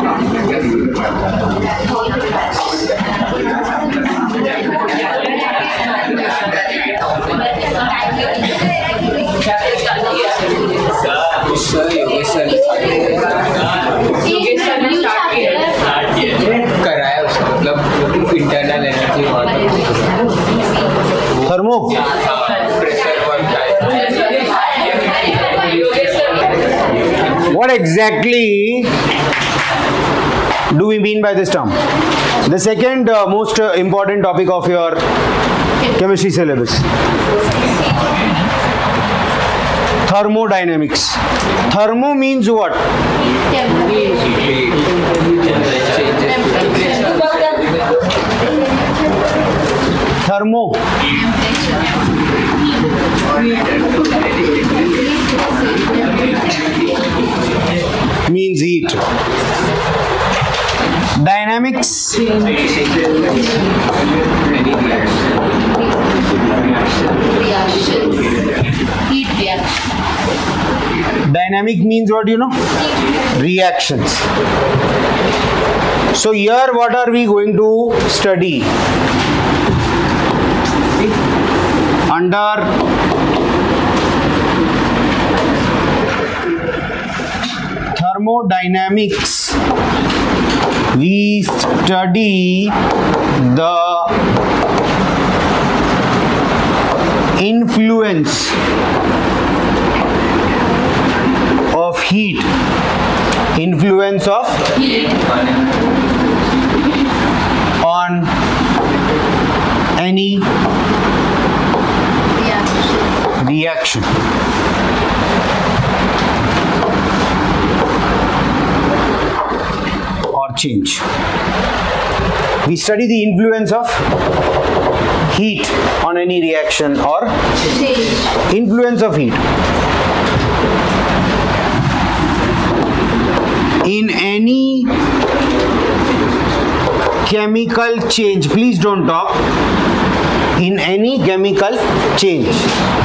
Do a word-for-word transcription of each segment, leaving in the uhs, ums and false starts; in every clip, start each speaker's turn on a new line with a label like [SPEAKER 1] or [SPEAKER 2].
[SPEAKER 1] कराया उसका मतलब internal energy
[SPEAKER 2] thermo what exactly do we mean by this term? The second uh, most uh, important topic of your chemistry syllabus, thermodynamics. Thermo means what? Thermo means heat. Dynamics dynamic means what, you know? Reactions. So here what are we going to study? Under thermodynamics, we study the influence of heat. Influence of heat on any reaction. Or change. We study the influence of heat on any reaction or change. Influence of heat in any chemical change. Please don't talk. In any chemical change,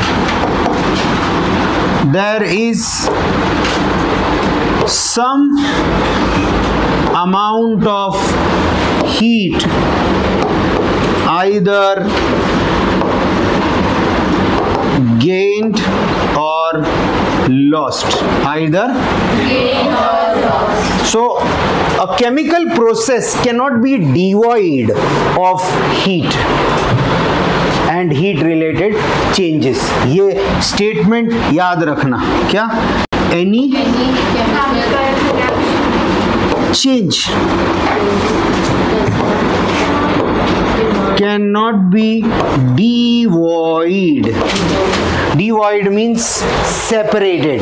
[SPEAKER 2] there is some amount of heat either gained or lost. Either gained or lost. So a chemical process cannot be devoid of heat and heat related changes. ये statement याद रखना. क्या? Any change cannot be devoid. Devoid means separated.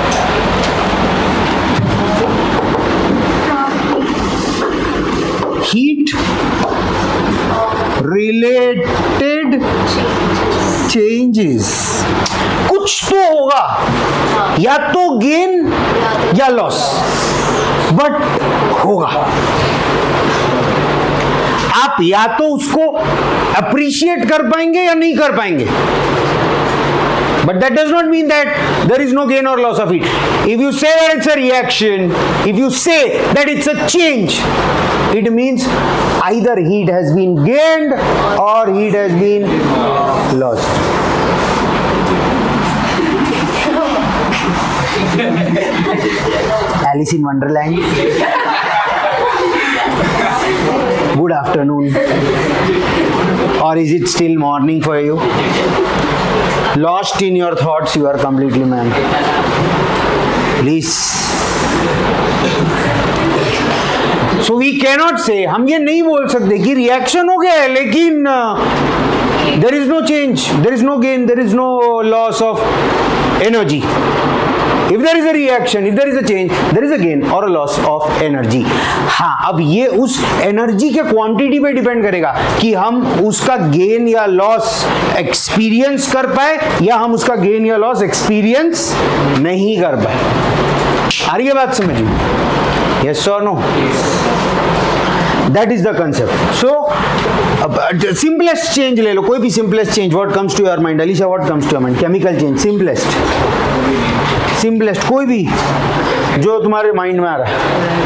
[SPEAKER 2] Heat related changes. कुछ तो होगा, या तो gain या लॉस, बट होगा. आप या तो उसको अप्रिशिएट कर पाएंगे या नहीं कर पाएंगे. But that does not mean that there is no gain or loss of heat. If you say that it's a reaction, if you say that it's a change, it means either heat has been gained or heat has been lost. Alice in Wonderland. Good afternoon. Or is it still morning for you? Lost in your thoughts, you are completely, man. Please. So we cannot say, हम ये नहीं बोल सकते कि reaction हो गया है लेकिन there is no change, there is no gain, there is no loss of energy. If there is a reaction, if there is a change, there is a gain or a loss of energy. हाँ, अब ये उस energy के quantity पे depend करेगा कि हम उसका गेन या लॉस एक्सपीरियंस कर पाए या हम उसका गेन या लॉस एक्सपीरियंस नहीं कर पाए. आ रही है बात समझ में? Yes or no? That is the concept. So, uh, simplest change ले लो, कोई भी simplest change. What comes to your mind? Alisha, what comes to your mind? Chemical change, simplest. Simplest कोई भी जो तुम्हारे माइंड में आ रहा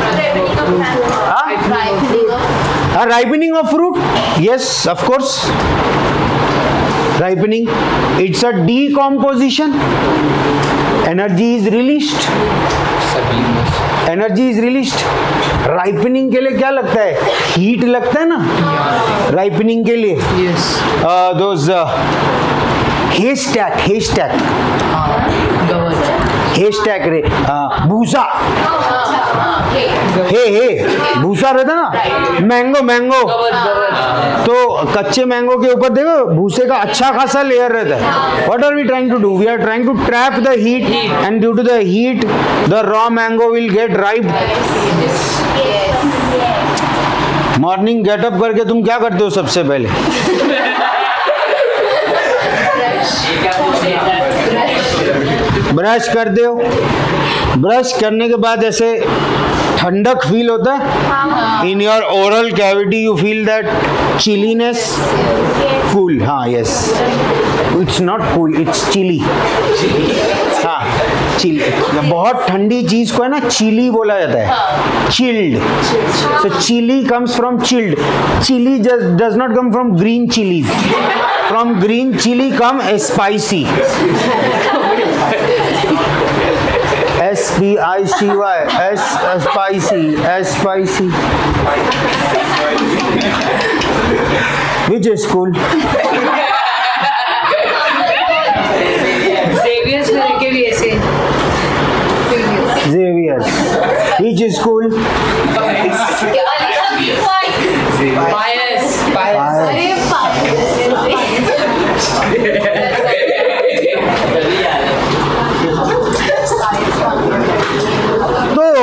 [SPEAKER 2] है। Ripening of fruit, yes of course, ripening, it's a decomposition, energy is released, energy is released. ripening के लिए क्या लगता है? heat लगता है ना ripening के लिए।
[SPEAKER 1] yes
[SPEAKER 2] uh, those uh, haystack haystack haystack रे uh, भूसा हे हे भूसा रहता ना, मैंगो मैंगो तो कच्चे मैंगो के ऊपर देखो भूसे का अच्छा खासा लेयर रहता है। What are we trying to do? We are trying to trap the heat and due to the heat the raw mango will get ripe. Morning get up करके तुम क्या करते हो सबसे पहले? ब्रश करते हो, ब्रश करने के बाद ऐसे ठंडक फील होता है in your oral cavity, you feel that chilliness, cool, हाँ yes, it's not cool, it's chilly, हाँ चिली, बहुत ठंडी चीज को है ना चिली बोला जाता है, chilled, so chilly comes from chilled, chilly does not come from green chillies, from green chilli come spicy, S P I C Y, S spicy, S spicy. Which is school?
[SPEAKER 3] Xavier's में लेके भी ऐसे।
[SPEAKER 2] Xavier's. Which is school?
[SPEAKER 3] Pius.
[SPEAKER 2] तो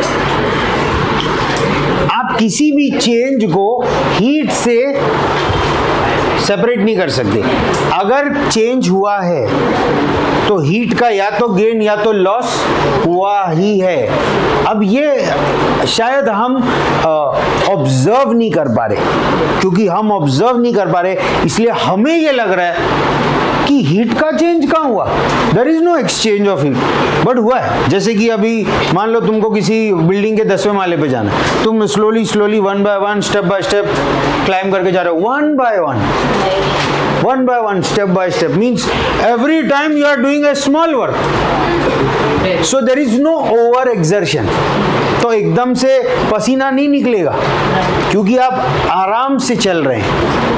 [SPEAKER 2] आप किसी भी change को heat से सेपरेट नहीं कर सकते। अगर चेंज हुआ है तो हीट का या तो गेन या तो लॉस हुआ ही है। अब ये शायद हम ऑब्जर्व नहीं कर पा रहे, क्योंकि हम ऑब्जर्व नहीं कर पा रहे इसलिए हमें ये लग रहा है कि हीट का चेंज कहाँ हुआ, there is no exchange of heat, but हुआ है। जैसे कि अभी मान लो तुमको किसी बिल्डिंग के दसवें माले पे जाना है, तुम slowly slowly one by one step by step climb करके जा रहे हो, one by one one by one step by step, means every time you are doing a small work, so there is no over exertion. तो एकदम से पसीना नहीं निकलेगा क्योंकि आप आराम से चल रहे हैं,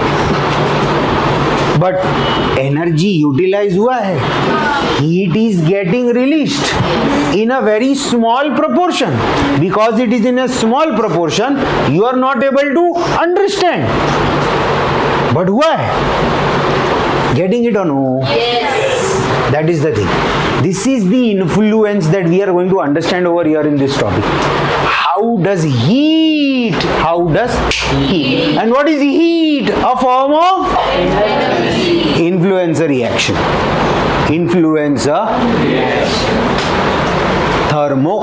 [SPEAKER 2] बट एनर्जी यूटिलाइज हुआ है, heat is getting released in a very small proportion, because it is in a small proportion you are not able to understand, but हुआ है। Getting it or no? That is the thing. This is the influence that we are going to understand over here in this topic. How does heat? How does heat? And what is heat? A form of influencer reaction. Influencer thermo.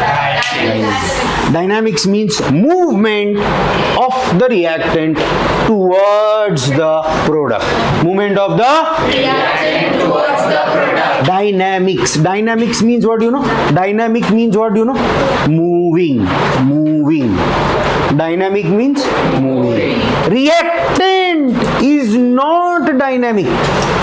[SPEAKER 2] Dynamics means movement of the reactant towards the product. Movement of the
[SPEAKER 3] Reactant towards the product.
[SPEAKER 2] dynamics. Dynamics means what, you know? Dynamic means what, you know? Moving. Moving. Dynamic means moving. Reactant is not dynamic.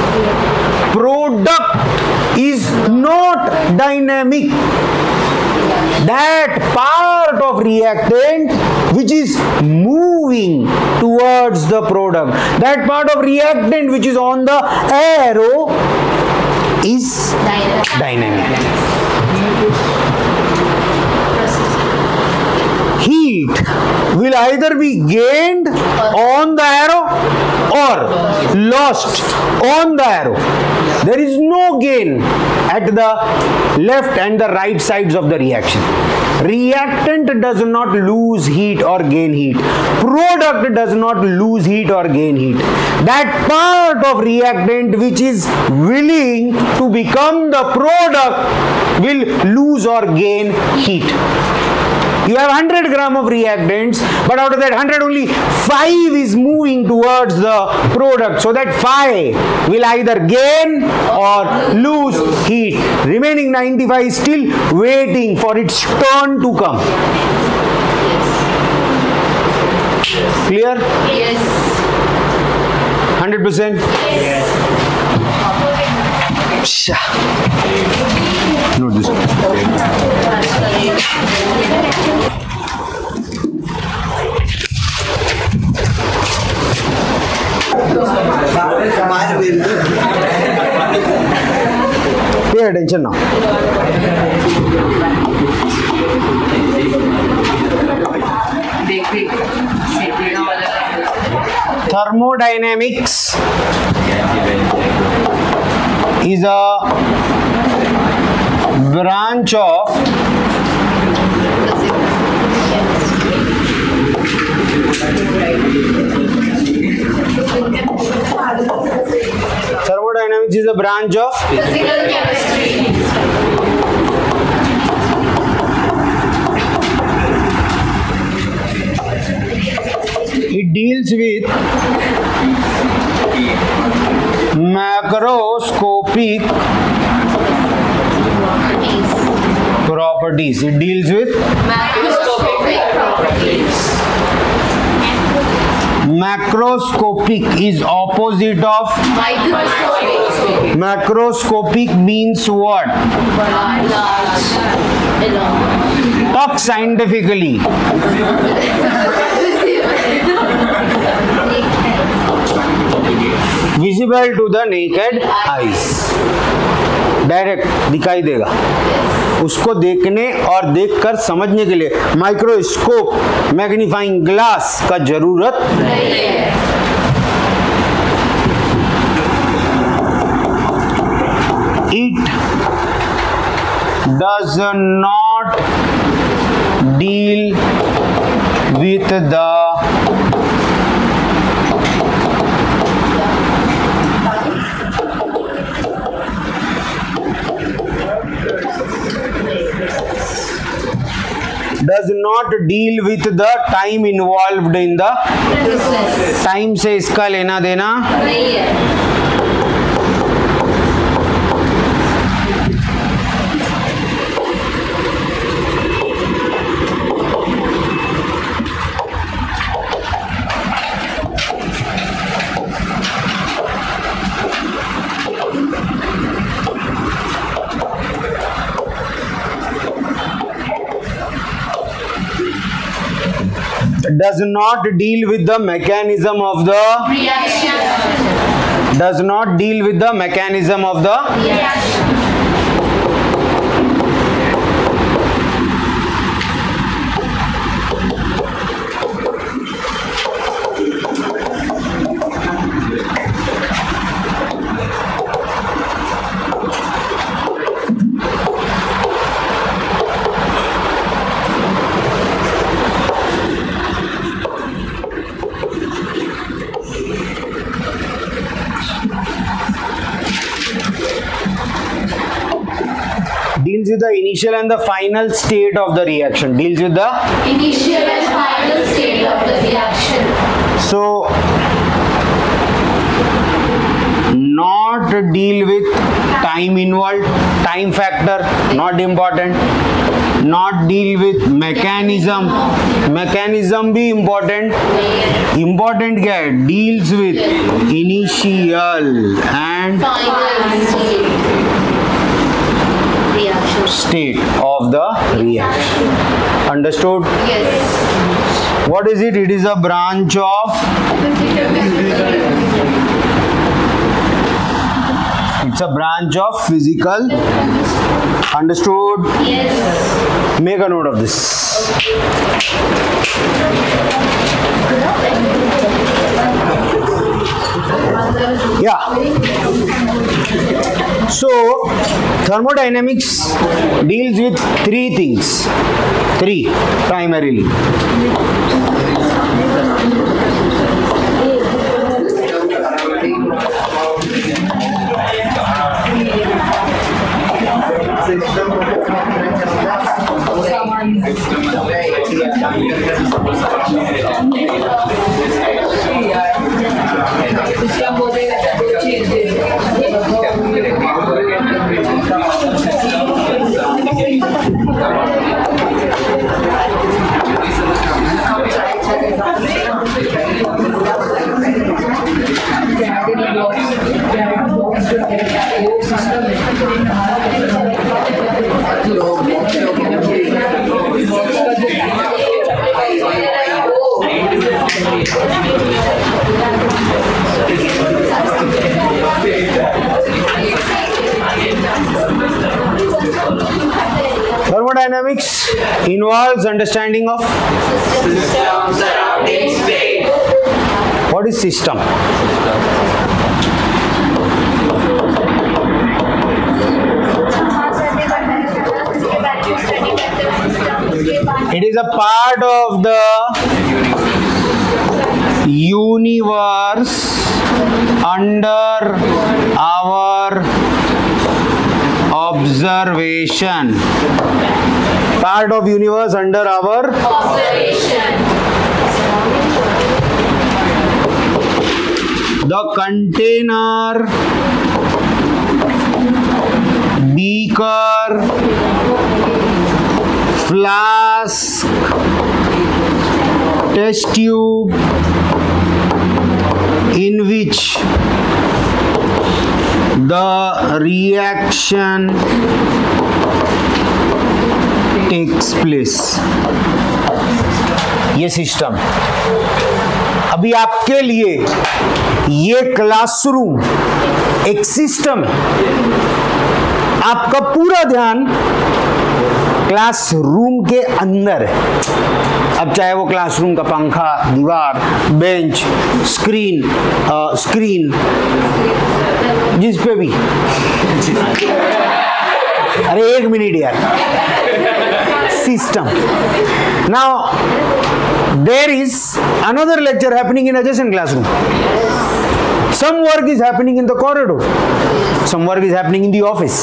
[SPEAKER 2] Product is not dynamic. That part of reactant which is moving towards the product, that part of reactant which is on the arrow is dynamic. Heat will either be gained on the arrow or lost on the arrow. There is no gain at the left and the right sides of the reaction. Reactant does not lose heat or gain heat. Product does not lose heat or gain heat. That part of reactant which is willing to become the product will lose or gain heat. You have one hundred gram of reactants, but out of that one hundred, only five is moving towards the product. So that five will either gain or lose heat. Remaining ninety-five is still waiting for its turn to come. Clear?
[SPEAKER 3] Yes.
[SPEAKER 2] one hundred percent?
[SPEAKER 3] Yes.
[SPEAKER 2] Note this. Pay attention now. Thermodynamics is a branch of thermodynamics is a branch of
[SPEAKER 3] Physical chemistry.
[SPEAKER 2] it deals with macroscopic properties. It deals with
[SPEAKER 3] Macroscopic properties.
[SPEAKER 2] macroscopic is opposite of
[SPEAKER 3] Microscopic.
[SPEAKER 2] macroscopic means what?
[SPEAKER 3] Large.
[SPEAKER 2] Talk scientifically. Visible to the naked eyes. Direct दिखाई देगा. उसको देखने और देखकर समझने के लिए microscope, magnifying glass का जरूरत नहीं है. It does not deal with the does not deal with the time involved in the
[SPEAKER 3] Process.
[SPEAKER 2] time से इसका लेना देना
[SPEAKER 3] नहीं है.
[SPEAKER 2] does not deal with the mechanism of the
[SPEAKER 3] Reaction.
[SPEAKER 2] does not deal with the mechanism of the
[SPEAKER 3] Reaction.
[SPEAKER 2] deals with the initial and the final state of the reaction. Deals with the
[SPEAKER 3] Initial and final state of the reaction.
[SPEAKER 2] so not deal with time involved, time factor not important. Not deal with mechanism, mechanism भी important. Important क्या है? Deals with initial and
[SPEAKER 3] Final state. Reaction.
[SPEAKER 2] state of the reaction. Understood?
[SPEAKER 3] Yes.
[SPEAKER 2] What is it? It is a branch of, it's a branch of physical. Understood?
[SPEAKER 3] Yes.
[SPEAKER 2] Make a note of this. Yeah. So thermodynamics deals with three things. Three primarily. Thermodynamics involves understanding of
[SPEAKER 3] System surrounding state.
[SPEAKER 2] what is system. It is a part of the universe under our observation. Part of universe under our
[SPEAKER 3] Observation.
[SPEAKER 2] the container, beaker, flask, test tube in which the reaction takes place. ये system अभी आपके लिए ये classroom एक system है. आपका पूरा ध्यान क्लासरूम के अंदर है. अब चाहे वो क्लासरूम का पंखा, दीवार, बेंच, स्क्रीन, आ, स्क्रीन जिस पे भी. अरे एक मिनट यार. System. Now there is another lecture happening in adjacent classroom. Some work is happening in the corridor. Some work is happening in the office.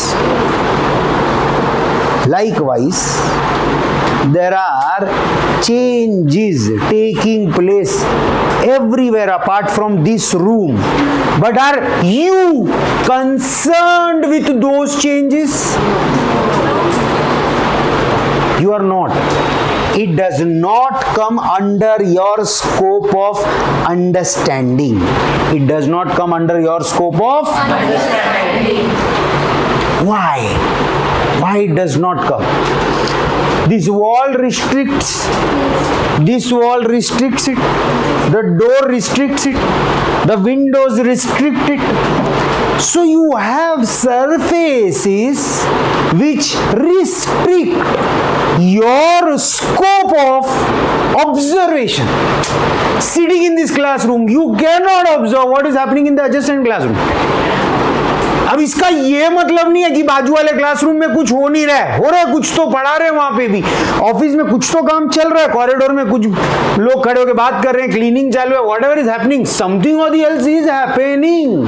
[SPEAKER 2] Likewise, there are changes taking place everywhere apart from this room. But are you concerned with those changes? You are not. It does not come under your scope of understanding. It does not come under your scope of
[SPEAKER 3] Understanding.
[SPEAKER 2] Why? Why it does not come? This wall restricts. This wall restricts it. The door restricts it. The windows restrict it. So you have surfaces which restrict your scope of observation. Sitting in this classroom, you cannot observe what is happening in the adjacent classroom. अब इसका ये मतलब नहीं है कि बाजू वाले classroom में कुछ हो नहीं रहा है. हो रहा है, कुछ तो पढ़ा रहे हैं वहां पे भी. ऑफिस में कुछ तो काम चल रहा है. कॉरिडोर में कुछ लोग खड़े होकर बात कर रहे हैं. क्लीनिंग चालू है. Whatever is happening, something or the else is happening,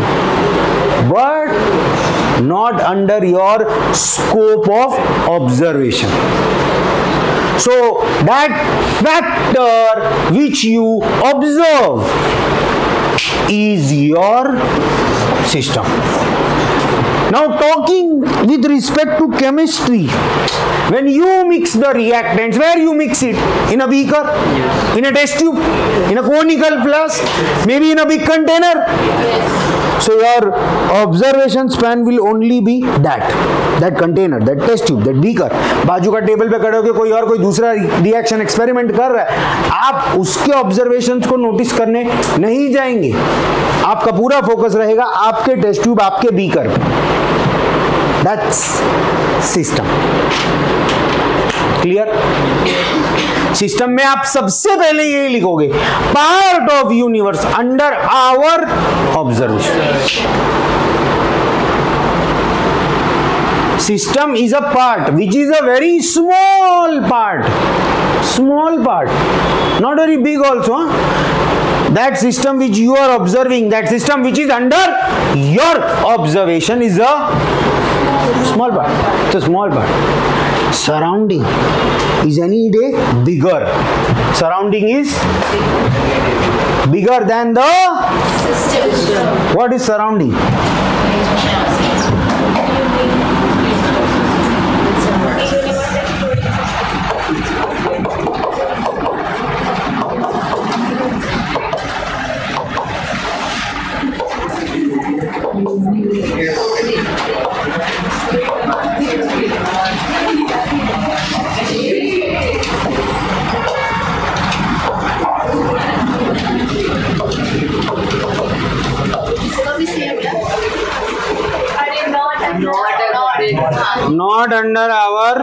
[SPEAKER 2] but not under your scope of observation. So that factor which you observe is your system. Now talking with respect to chemistry, when you mix the reactants, where you mix it? In a beaker, in a test tube, in a conical flask, maybe in a big container. So your observation span will only be that, that container, that test tube, that beaker. बाजू का table पे खड़े होकर कोई और कोई दूसरा reaction experiment कर रहा है, आप उसके ऑब्जर्वेशंस को नोटिस करने नहीं जाएंगे. आपका पूरा फोकस रहेगा आपके टेस्ट ट्यूब, आपके बीकर पे. That's system. क्लियर? सिस्टम में आप सबसे पहले यही लिखोगे, part of universe under our observation. System is a part which is a very small part, small part, not very big also. Huh? That system which you are observing, that system which is under your observation is a small part. It's a small part. Surrounding is any day bigger. Surrounding is bigger than the
[SPEAKER 3] System.
[SPEAKER 2] what is surrounding? Not under our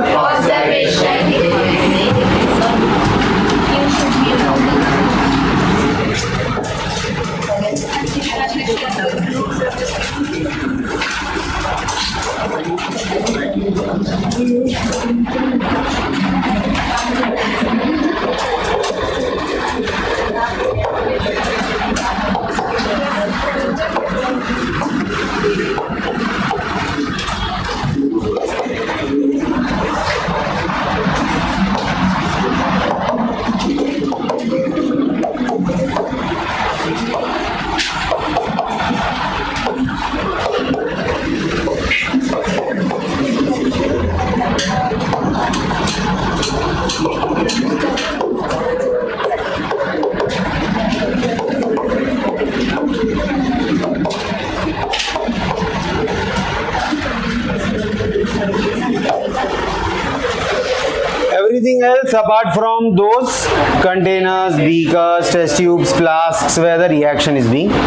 [SPEAKER 2] everything else apart from those containers, beakers, test tubes, flasks where the reaction is being.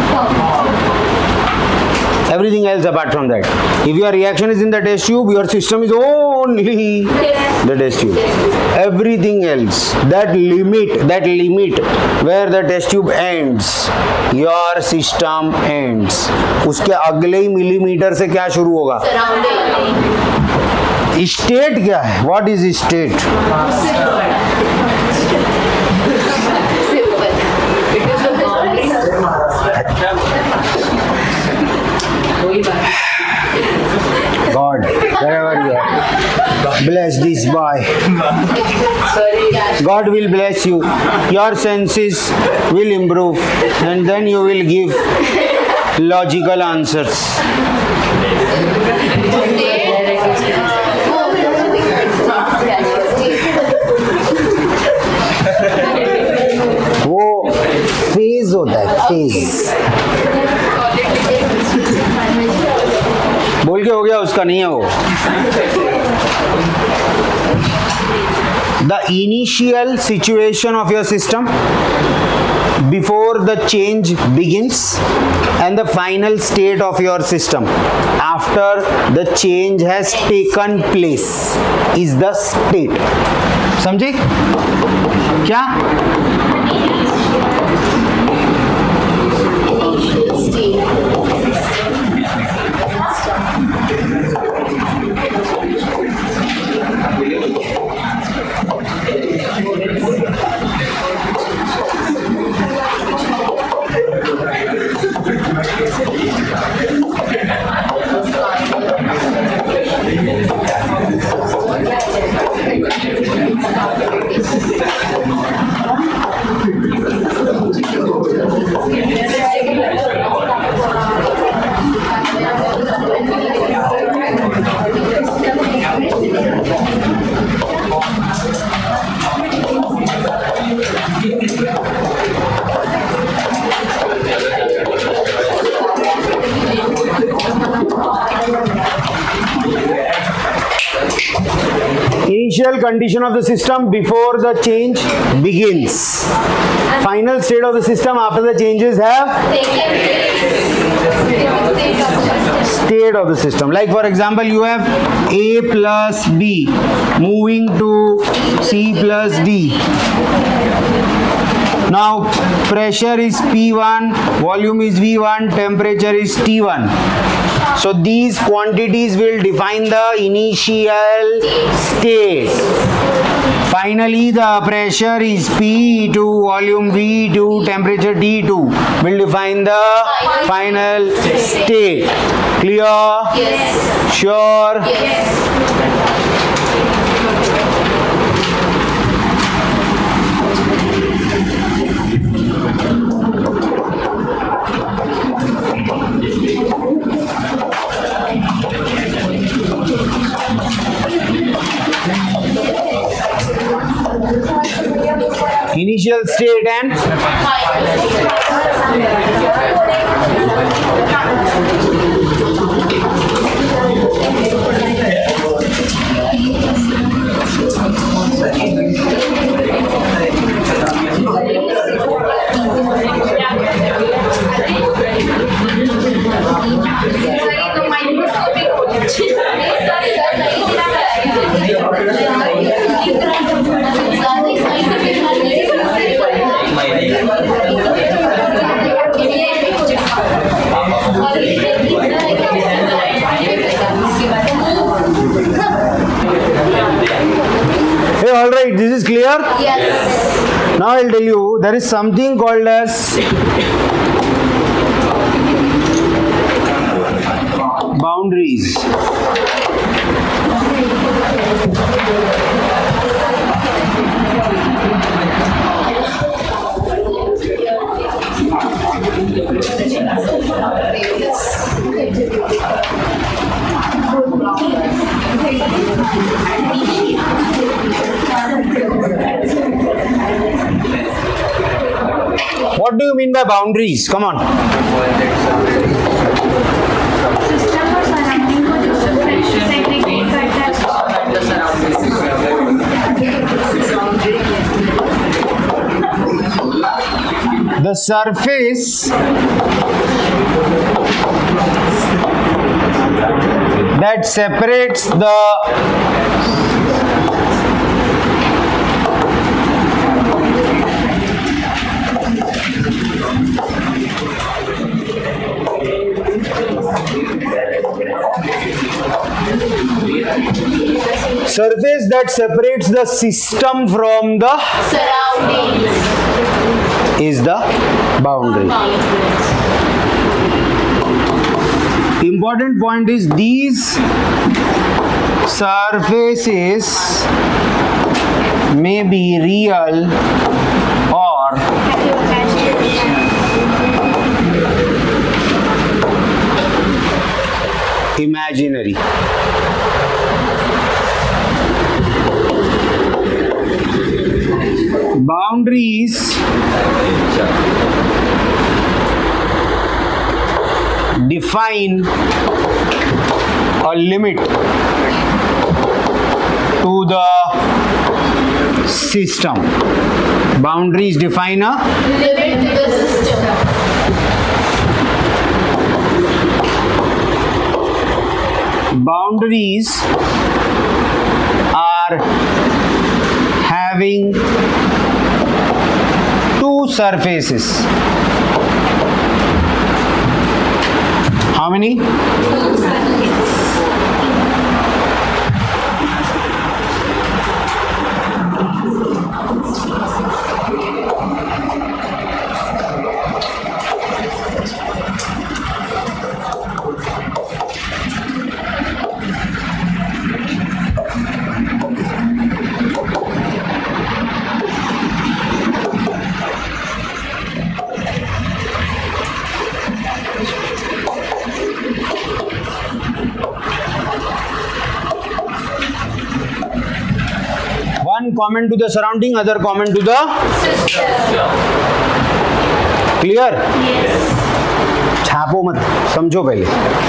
[SPEAKER 2] Everything else apart from that. If your reaction is in the test tube, your system is only the test tube. Everything else, that limit, that limit where the test tube ends, your system ends. उसके अगले ही millimetre से क्या शुरू होगा? State क्या है? What is state? God, wherever you are, bless this boy. God will bless you. Your senses will improve, and then you will give logical answers. वो phase होता है, फेज। बोल के हो गया, उसका नहीं है वो। The initial situation of your system before the change begins and the final state of your system after the change has taken place is the state. समझे क्या? Initial condition of the system before the change begins. Final state of the system after the changes have state of the system. Like for example, you have A plus B moving to C plus D. Now pressure is P one, volume is V one, temperature is T one. So these quantities will define the initial state. Finally, the pressure is P two, volume V two, temperature T two will define the final state. Clear?
[SPEAKER 3] Yes.
[SPEAKER 2] Sure?
[SPEAKER 3] Yes.
[SPEAKER 2] Initial state and hey, all right, this is clear?
[SPEAKER 3] Yes.
[SPEAKER 2] Now I'll tell you, there is something called as boundaries. What do you mean by boundaries? Come on.
[SPEAKER 3] System or surrounding को जो segregate करता है.
[SPEAKER 2] The surface that separates the surface that separates the system from the
[SPEAKER 3] Surroundings.
[SPEAKER 2] is the boundary. Important point is these surfaces may be real or imaginary. Boundaries define a limit to the system. Boundaries define a
[SPEAKER 3] Limit to the system.
[SPEAKER 2] boundaries are having two surfaces. How many? One common to the surrounding, other common to the clear?
[SPEAKER 3] Yes.
[SPEAKER 2] छापो मत, समझो पहले.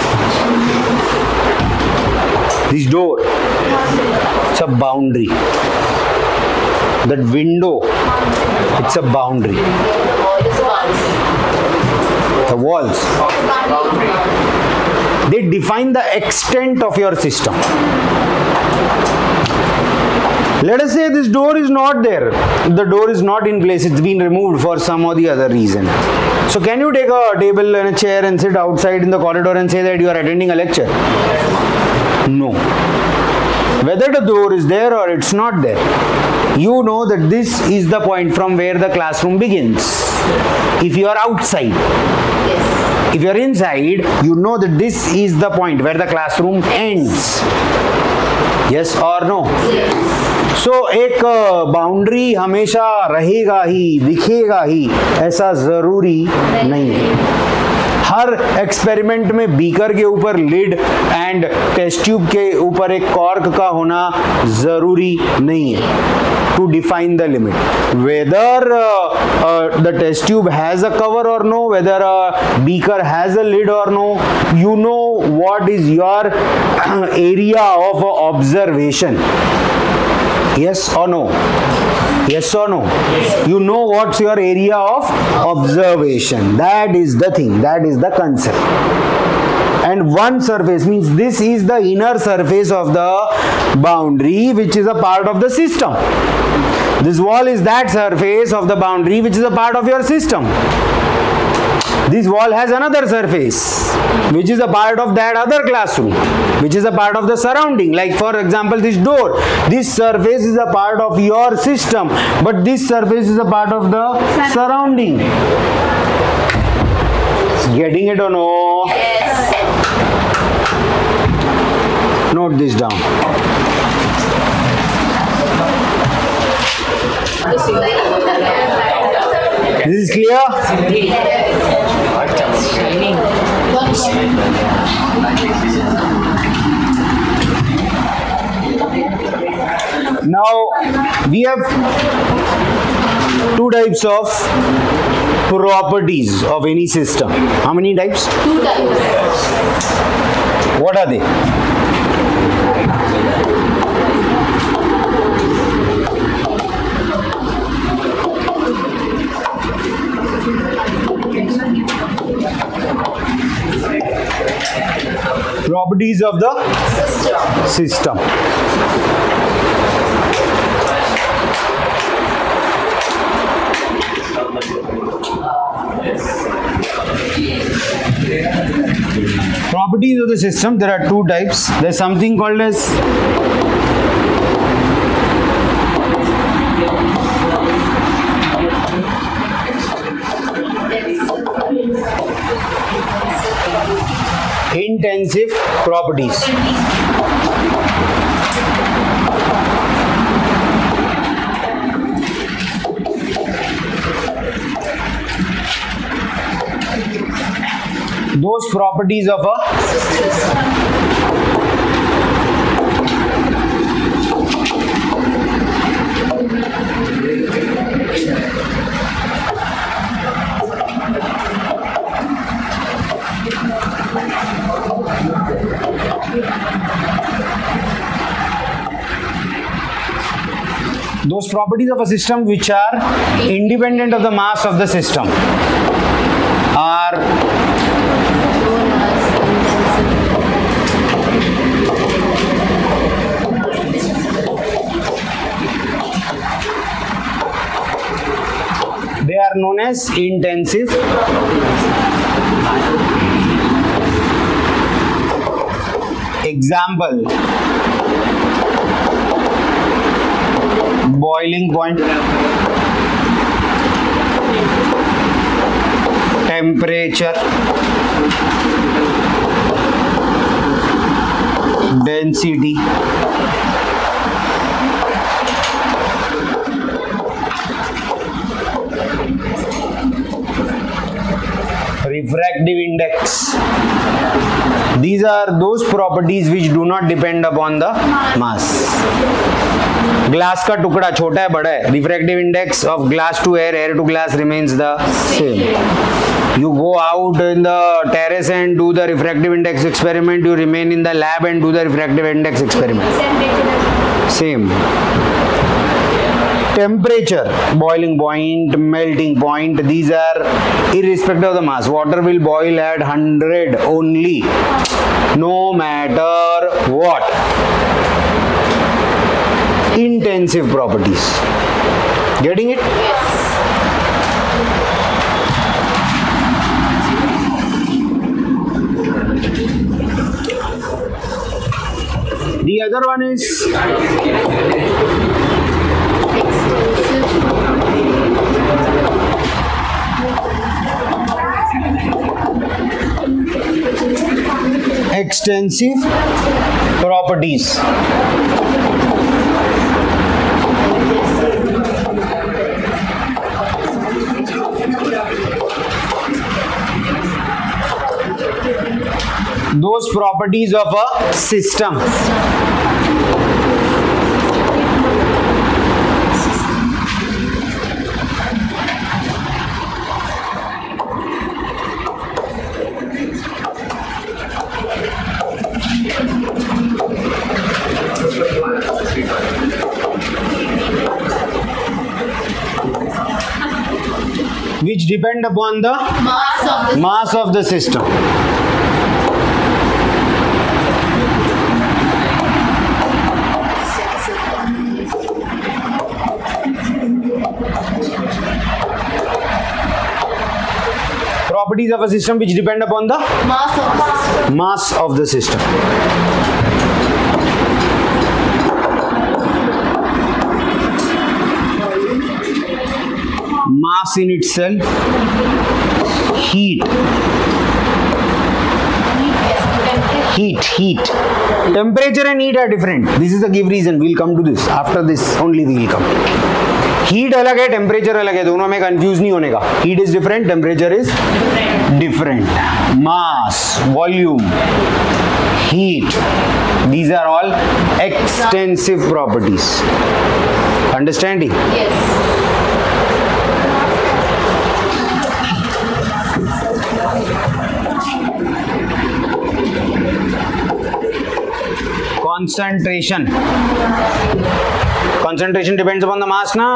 [SPEAKER 2] This door, it's a boundary. That window, it's a boundary. The walls, they define the extent of your system. Let us say this door is not there. The door is not in place. It's been removed for some or the other reason. So can you take a table and a chair and sit outside in the corridor and say that you are attending a lecture? No. Whether the door is there or it's not there, you know that this is the point from where the classroom begins. If you are outside,
[SPEAKER 3] Yes.
[SPEAKER 2] if you are inside, you know that this is the point where the classroom ends. Yes or no?
[SPEAKER 3] Yes.
[SPEAKER 2] So so, एक boundary हमेशा रहेगा ही, दिखेगा ही, ऐसा जरूरी नहीं है. हर experiment में beaker के ऊपर लिड एंड टेस्ट ट्यूब के ऊपर एक कॉर्क का होना जरूरी नहीं है to define the limit. Whether the test tube has a cover or no, whether a beaker has a lid or no, you know what is your area of observation. Yes or no? Yes or no? Yes. You know what's your area of observation. That is the thing, that is the concept. And one surface means this is the inner surface of the boundary which is a part of the system. This wall is that surface of the boundary which is a part of your system. This wall has another surface which is a part of that other classroom, which is a part of the surrounding. Like for example, this door, this surface is a part of your system, but this surface is a part of the surrounding. Getting it or no?
[SPEAKER 3] Yes.
[SPEAKER 2] Note this down. This is clear? Now we have two types of properties of any system. How many types?
[SPEAKER 3] Two types.
[SPEAKER 2] What are they? Properties of the system. Properties of the system, there are two types. There is something called as intensive properties. Those properties of a those properties of a system which are independent of the mass of the system are they are known as intensive example. Boiling point, temperature, density, refractive index. These are those properties which do not depend upon the mass. Glass का टुकड़ा छोटा है बड़ा है, refractive index of glass to air, air to glass remains the same. You go out in the terrace and do the refractive index experiment, you remain in the lab and do the refractive index experiment. Same. Temperature, boiling point, melting point, these are irrespective of the mass. Water will boil at one hundred only, no matter what. Intensive properties. Getting it?
[SPEAKER 3] Yes.
[SPEAKER 2] The other one is extensive properties. those properties of a system. Which depend upon the
[SPEAKER 3] Mass of the
[SPEAKER 2] mass of the system. Properties of a system which depend upon the
[SPEAKER 3] mass of the system.
[SPEAKER 2] mass of the system. Mass in itself, heat, heat, heat. Temperature and heat are different. This is the give reason. We'll come to this. After this only we will come. Heat अलग है, temperature अलग है, दोनों में confuse नहीं होने का. Heat is different, temperature is different. Mass, volume, heat. These are all extensive properties. Understanding?
[SPEAKER 3] Yes.
[SPEAKER 2] Concentration. Concentration depends upon the mass ना.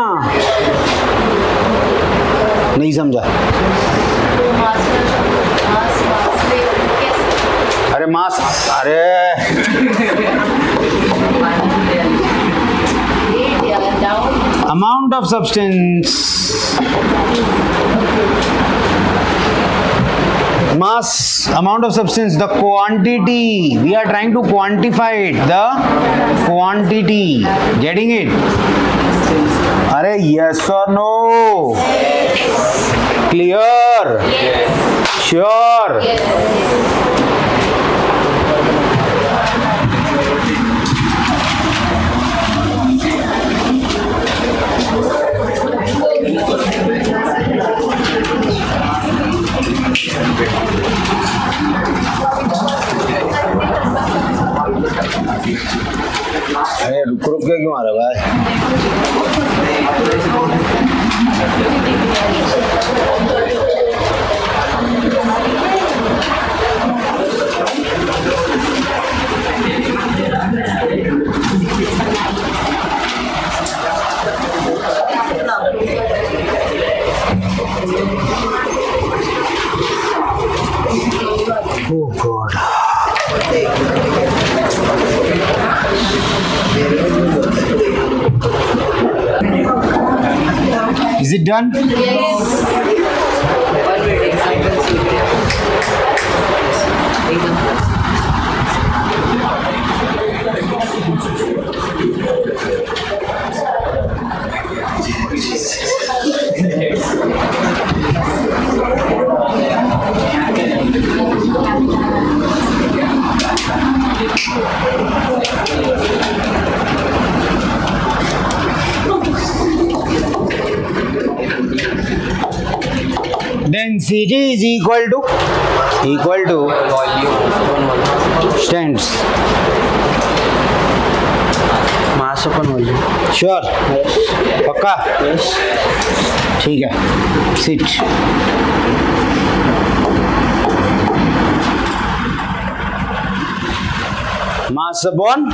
[SPEAKER 2] नहीं समझा.
[SPEAKER 3] Mass mass mass कैसे?
[SPEAKER 2] अरे मास अरे
[SPEAKER 3] Weight down.
[SPEAKER 2] amount of substance, mass, amount of substance, the quantity, we are trying to quantify it, the quantity, getting it? Are yes or no?
[SPEAKER 3] Yes.
[SPEAKER 2] Clear?
[SPEAKER 3] Yes.
[SPEAKER 2] Sure?
[SPEAKER 3] Yes.
[SPEAKER 2] अरे रुक रुक के क्यों आ रहा भाई? Oh God. Is it done? Density is equal to equal to stands.
[SPEAKER 4] Mass upon volume.
[SPEAKER 2] Sure? पक्का? ठीक है. Sit. Mass upon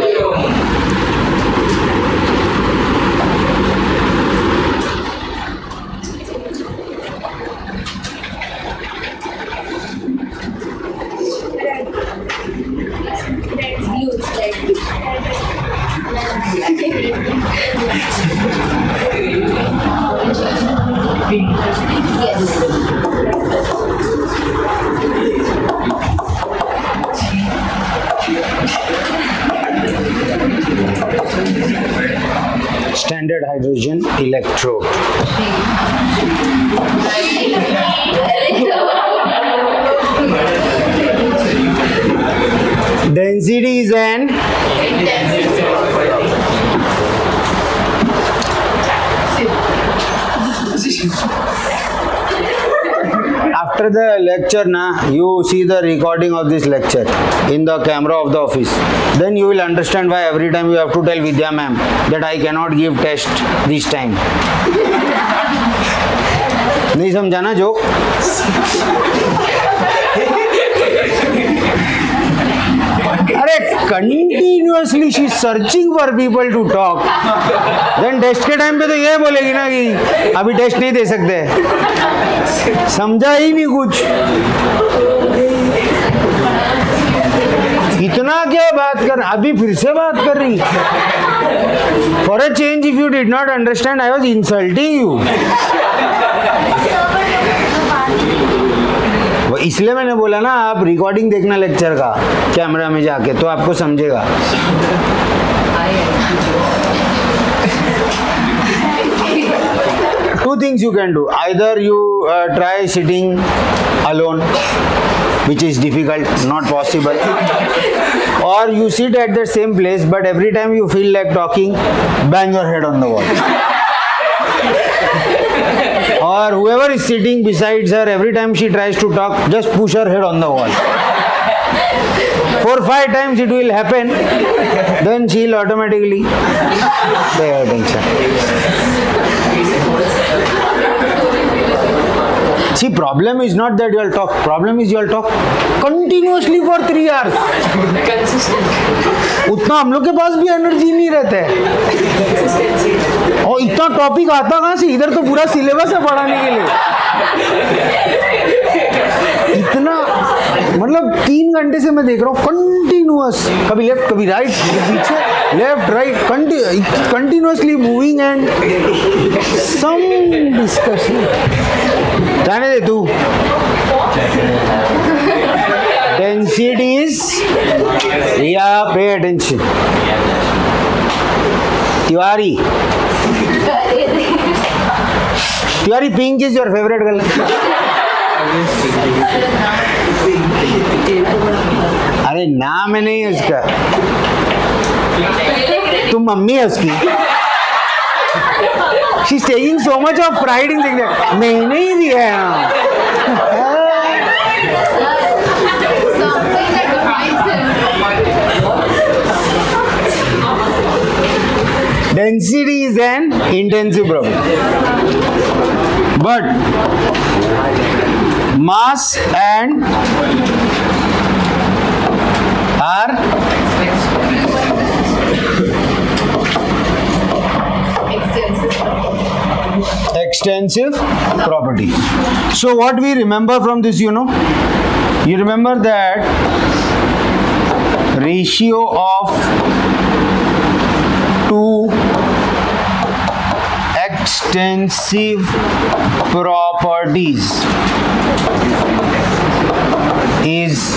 [SPEAKER 2] standard hydrogen electrode. Density is an after the lecture, na, you see the recording of this lecture in the camera of the office. Then you will understand why every time you have to tell Vidya ma'am that I cannot give test this time. नहीं समझा ना joke? अरे continuously she is searching for people to talk. Then test के time पे तो ये बोलेगी ना कि अभी टेस्ट नहीं दे सकते. समझा ही नहीं कुछ. इतना क्या बात कर, अभी फिर से बात कर रही. For a change, if you did not understand, I was insulting you. इसलिए मैंने बोला ना आप रिकॉर्डिंग देखना लेक्चर का कैमरा में जाके, तो आपको समझेगा. Two things you can do. Either you uh, try sitting alone, which is difficult, not possible, or you sit at the same place, but every time you feel like talking, bang your head on the wall. Or whoever is sitting besides her, every time she tries to talk, just push her head on the wall. Four, five times it will happen, then she will automatically pay attention. See, problem is not that you will talk, problem is you will talk continuously for three hours. उतना हम लोग के पास भी energy नहीं रहता है. और इतना टॉपिक आता कहाँ से? इधर तो पूरा सिलेबस है पढ़ाने के लिए. इतना मतलब तीन घंटे से मैं देख रहा हूँ कंटिन्यूअस, कभी लेफ्ट कभी राइट, पीछे left right, continuously moving and some discussion. जाने दे तू. Densities, yeah, pay attention. Tiwari. Tiwari, pink is your favorite color. अरे नाम है नहीं उसका, तुम मम्मी है उसकी. She's taking so much of pride in saying that मैंने ही दिया है. Density is an intensive problem, but mass and are extensive property. So what we remember from this, you know, you remember that ratio of two extensive properties is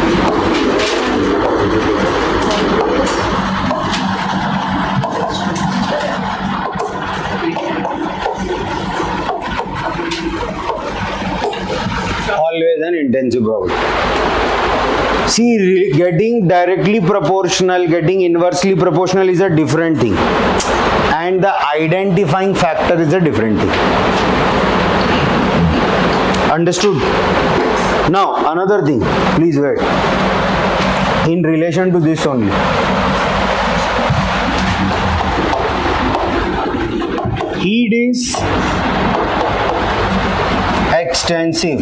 [SPEAKER 2] always an intensive property. See, getting directly proportional, getting inversely proportional is a different thing, and the identifying factor is a different thing. Understood? Now, another thing, please wait. In relation to this only. Heat is extensive,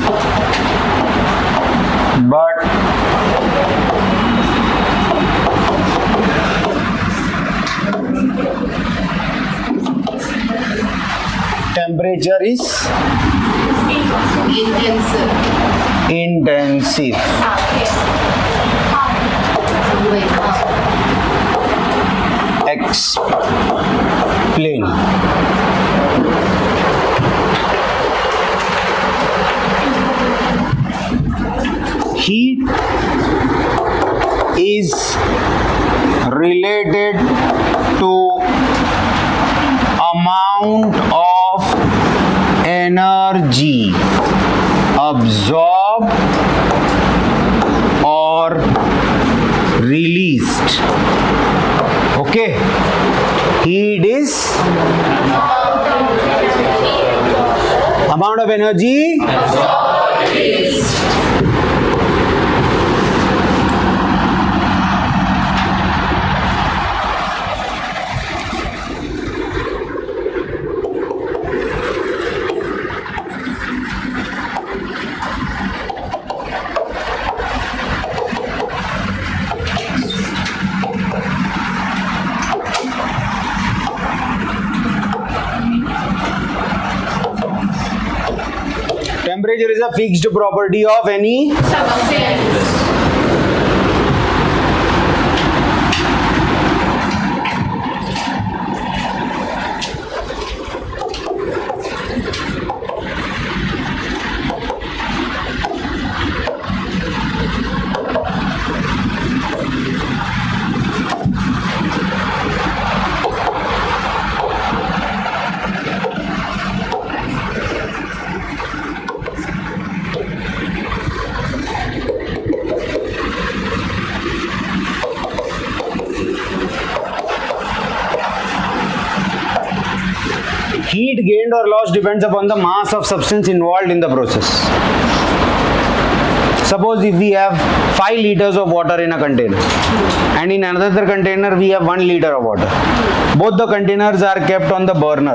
[SPEAKER 2] but temperature is
[SPEAKER 3] Intensive.
[SPEAKER 2] intensive. Explain. Heat is related to amount of energy absorbed or released. Okay, heat is amount of energy
[SPEAKER 3] What is?
[SPEAKER 2] Temperature is a fixed property of any
[SPEAKER 3] Substance.
[SPEAKER 2] heat gained or lost depends upon the mass of substance involved in the process. Suppose if we have five liters of water in a container and in another container we have one liter of water. Both the containers are kept on the burner.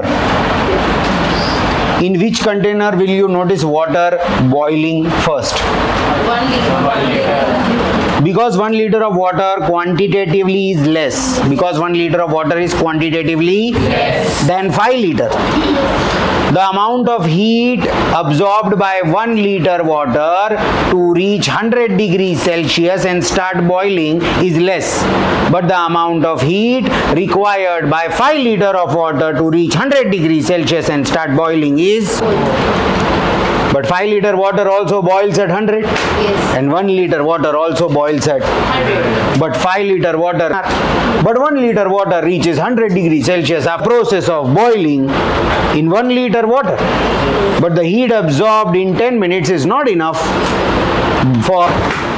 [SPEAKER 2] In which container will you notice water boiling first?
[SPEAKER 3] One liter.
[SPEAKER 2] Because one liter of water quantitatively is less. Because one liter of water is quantitatively
[SPEAKER 3] Yes.
[SPEAKER 2] than five liter. The amount of heat absorbed by one liter water to reach one hundred degrees Celsius and start boiling is less. But the amount of heat required by five liter of water to reach one hundred degrees Celsius and start boiling is. But five liter water also boils at one hundred.
[SPEAKER 3] Yes.
[SPEAKER 2] And one liter water also boils at.
[SPEAKER 3] one hundred.
[SPEAKER 2] But five liter water. But one liter water reaches one hundred degrees Celsius after process of boiling in one liter water. But the heat absorbed in ten minutes is not enough for